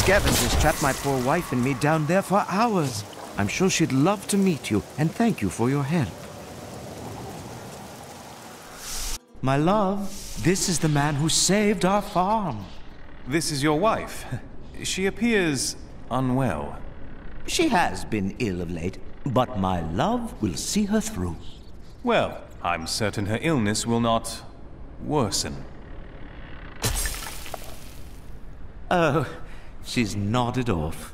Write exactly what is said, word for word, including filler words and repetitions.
Skevins has trapped my poor wife and me down there for hours. I'm sure she'd love to meet you and thank you for your help. My love, this is the man who saved our farm. This is your wife. She appears unwell. She has been ill of late, but my love will see her through. Well, I'm certain her illness will not worsen. Oh, she's nodded off.